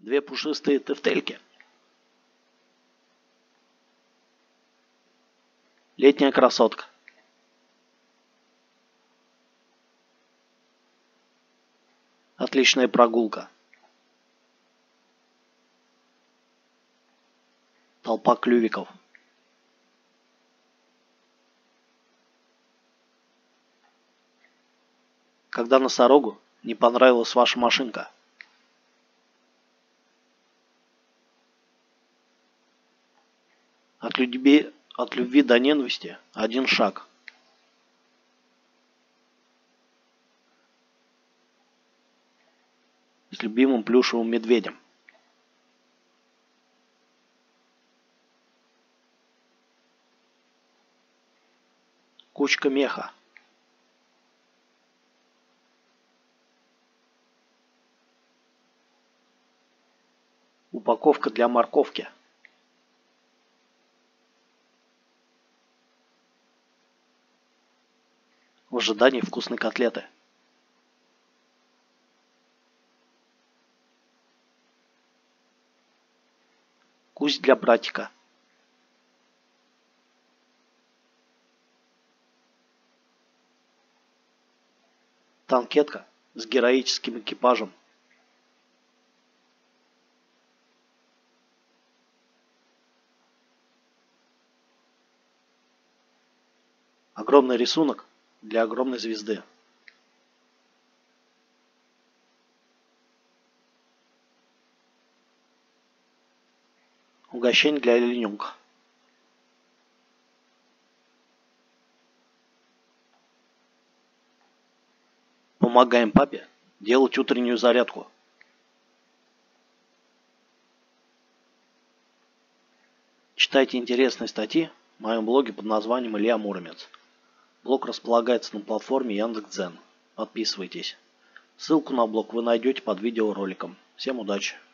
Две пушистые тефтельки. Летняя красотка. Отличная прогулка. Толпа клювиков. Когда носорогу не понравилась ваша машинка. От любви до ненависти один шаг. С любимым плюшевым медведем. Кучка меха. Упаковка для морковки. В ожидании вкусной котлеты. Кусь для братика. Танкетка с героическим экипажем. Огромный рисунок для огромной звезды. Угощение для олененка. Помогаем папе делать утреннюю зарядку. Читайте интересные статьи в моем блоге под названием Илья Муромец. Блог располагается на платформе Яндекс.Дзен. Подписывайтесь. Ссылку на блог вы найдете под видеороликом. Всем удачи!